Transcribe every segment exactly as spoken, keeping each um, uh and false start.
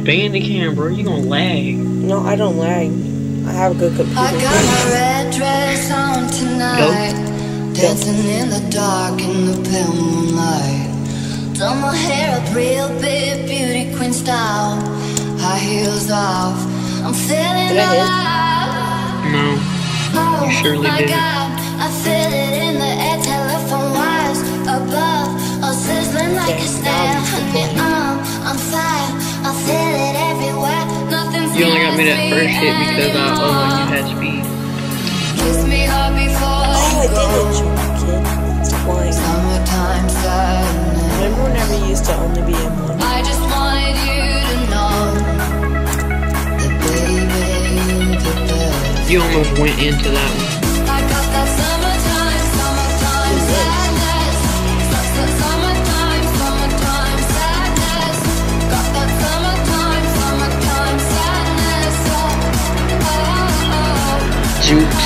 Stay in the camera, bro. You gonna lag. No, I don't lag. I have a good computer. I got my red dress on tonight. Go. Dancing in the dark in the pale moonlight. Done my hair up real big, beauty queen style. High heels off, I'm feeling alive. No, oh, you surely my did. God, I feel it in the air, telephone wires above, all sizzling like a snare. Honey, I'm on fire, I feel it everywhere. Nothing's You only got me that first hit because I oh you had speed. Kiss me hard before Oh, I you did go. hit you, kid. It's flying. Summertime sadness. Remember whenever you used to only be in one? I just wanted you to know that baby, the best. You almost went into that one. I got that summertime, summertime sadness. That's the summertime, summertime sadness. Got that summertime, summertime sadness. Oh, oh, oh. Jukes.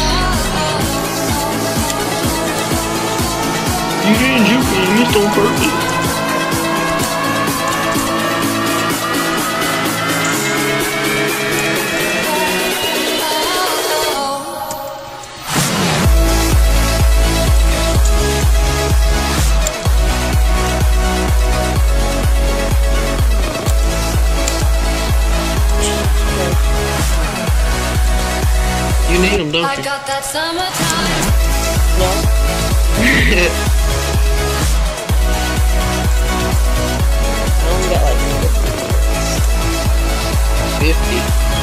You didn't juke me, you missed on purpose. You need them, don't I you? got that summertime. No. I only got like fifty.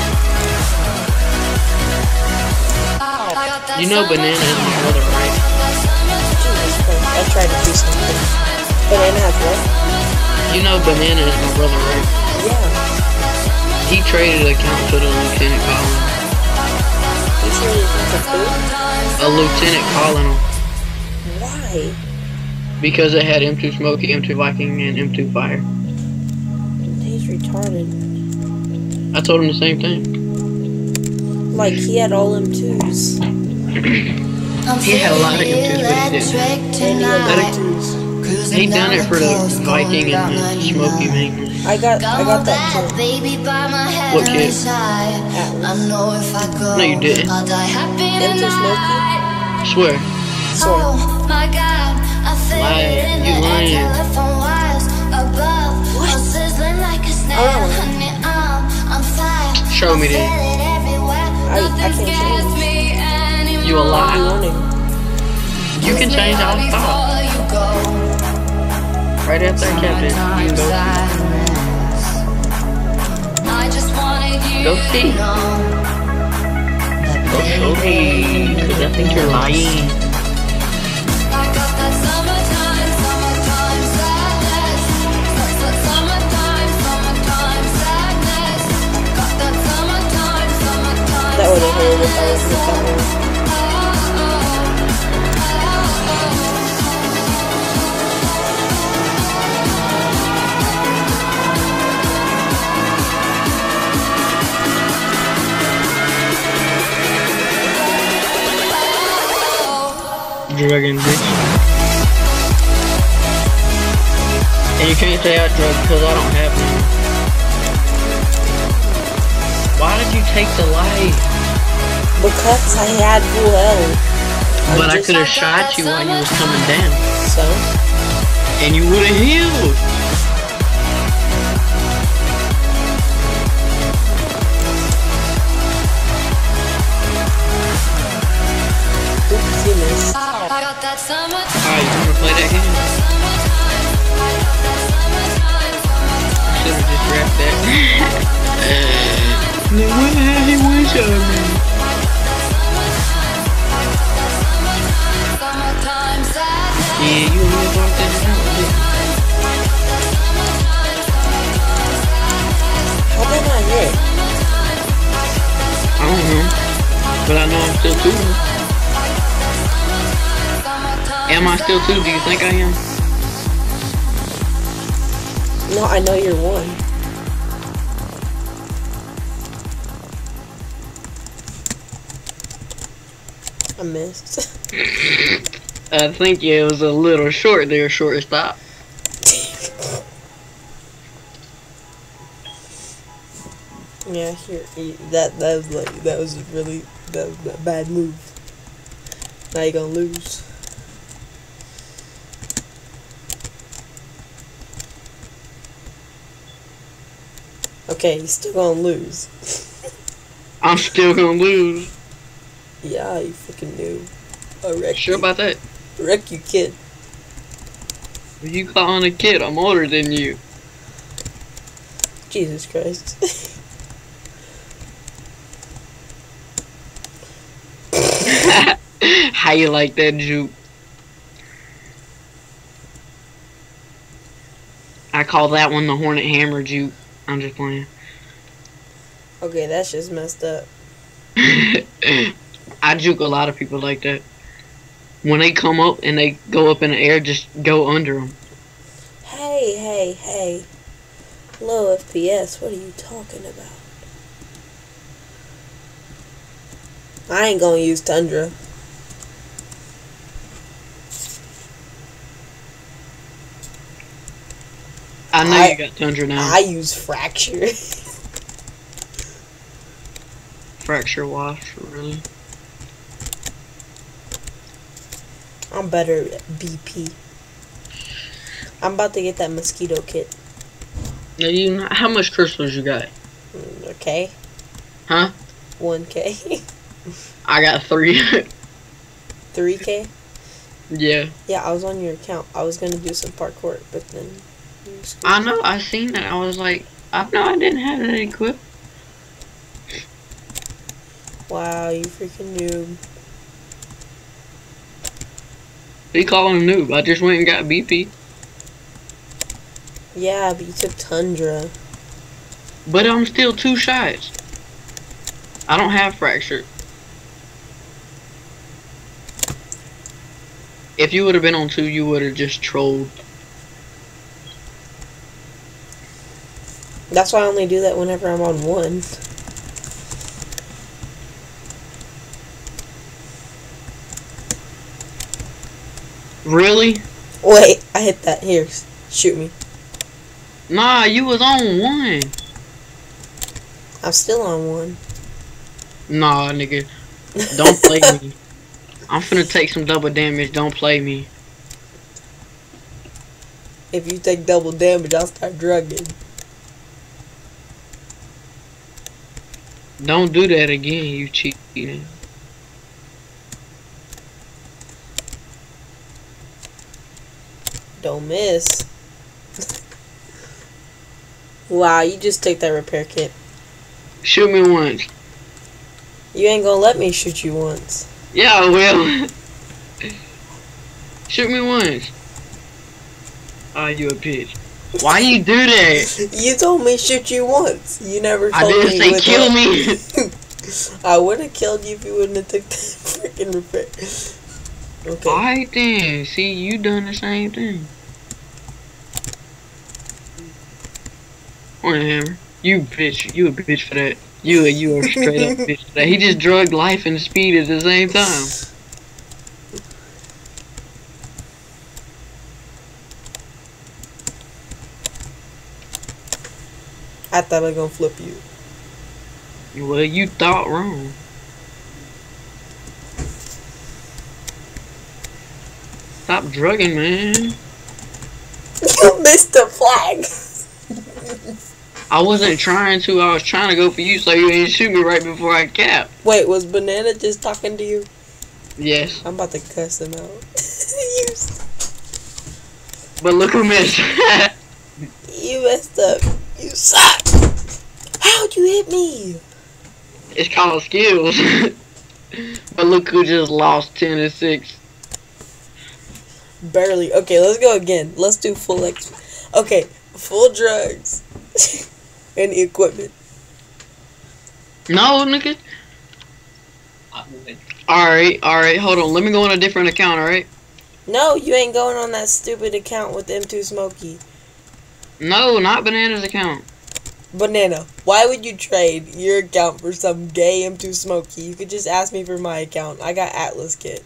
I got that You know Banana is my brother, right? Jesus Christ. I tried to do something. Banana has what? You know Banana is my brother, right? Yeah. He traded an account to the Lieutenant Colin. You sure you think it's food? A Lieutenant calling him. Why? Because it had M two Smokey, M two Viking, and M two Fire. He's retarded. I told him the same thing. Like, he had all M twos. He had a lot of M twos, but he didn't. And he had That- M twos. He done it for the Viking and the Smokey mainly. I got, I got that kid. What kid? Atlas. No, you didn't. M two Smokey? Swear. Sorry. Lying. You lying. Show me that. I, I can't change. You a lie. Warning. You can change all the thought. Right after I kept it. You can go see. Go see. Go show me. Because I think you're lying. That would have hurt if I was with that one. Drugging, bitch. And you can't say I drug because I don't have none. Why did you take the light? Because I had full health. But I just- could have shot you while you was coming down. So? And you would have healed. Oops, you missed. Alright, you wanna play that game? Should've just wrapped that. No way, he one shot me. Yeah, you only walked that out. How did I hit? I don't know. But I know I'm still two. Am I still two? Do you think I am? No, I know you're one. I missed. I think yeah, it was a little short there, shortstop. Yeah, here, that that was like that was really that was a bad move. Now you're gonna lose. Okay, you're still gonna lose. I'm still gonna lose. Yeah, you freaking knew. I wreck Sure you. about that? Wreck you, kid. You calling a kid? I'm older than you. Jesus Christ. How you like that juke? I call that one the hornet-hammer juke. I'm just playing. Okay, that's just messed up. I juke a lot of people like that. When they come up and they go up in the air, just go under them. Hey, hey, hey. Low F P S, what are you talking about? I ain't gonna use Tundra. I know I, you got Tundra now. I use Fracture. Fracture wash, really? I'm better at B P. I'm about to get that mosquito kit. Now you know, how much crystals you got? Okay. Huh? one K. I got three. three K? Yeah. Yeah, I was on your account. I was gonna do some parkour, but then... I know, I seen that. I was like, I know I didn't have that equipped. Wow, you freaking noob. What you calling a noob? I just went and got B P. Yeah, but you took Tundra. But I'm still two shots. I don't have fracture. If you would have been on two, you would have just trolled. That's why I only do that whenever I'm on one. Really? Wait, I hit that. Here, shoot me. Nah, you was on one. I'm still on one. Nah, nigga. Don't play me. I'm finna take some double damage. Don't play me. If you take double damage, I'll start drugging. Don't do that again, you cheating. Don't miss. Wow, you just took that repair kit. Shoot me once. You ain't gonna let me shoot you once. Yeah, I will. Shoot me once. Ah, oh, you a bitch. Why you do that? You told me shoot you once. You never told I didn't me say kill me. I would have killed you if you wouldn't have took that freaking repair. Okay. Alright then. See, you done the same thing. Hornet-hammer. You bitch. You a bitch for that. You a, you a straight up bitch for that. He just drugged life and speed at the same time. I thought I was gonna flip you. Well, you thought wrong. Stop drugging, man. You missed the flag. I wasn't trying to. I was trying to go for you so you didn't shoot me right before I capped. Wait, was Banana just talking to you? Yes. I'm about to cuss him out. you, But look who missed. you messed up. You suck. How'd you hit me? It's called skills. But look who just lost ten to six. Barely. Okay, let's go again. Let's do full X. Okay, full drugs. And equipment. No, nigga. Alright, alright, hold on. Let me go on a different account, alright? No, you ain't going on that stupid account with M two Smokey. No, not Banana's account. Banana, why would you trade your account for some gay M two Smokey? You could just ask me for my account. I got Atlas Kit.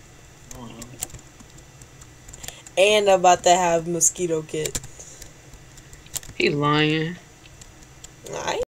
And I'm about to have Mosquito Kit. He's lying. I